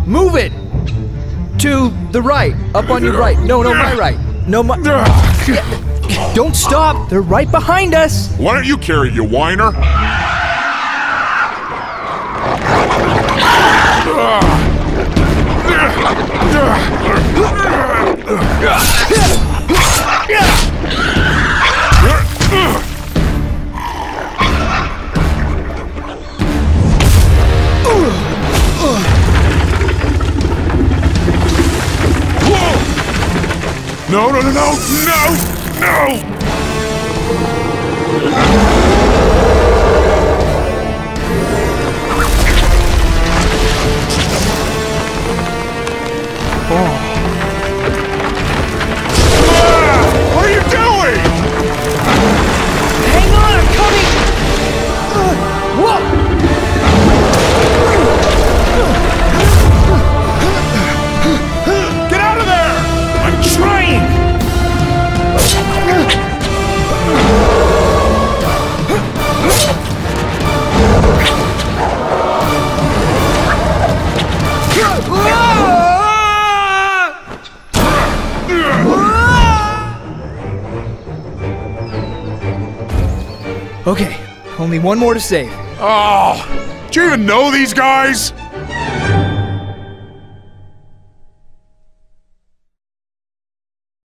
Move it! To the right. Up on your right. No, my right. No, my... Don't stop! They're right behind us! Why don't you carry it, you whiner? No, no, no, no, no, no! What are you doing? Hang on, I'm coming! Whoa! Get out of there! I'm trying! Okay, only one more to save. Oh, do you even know these guys?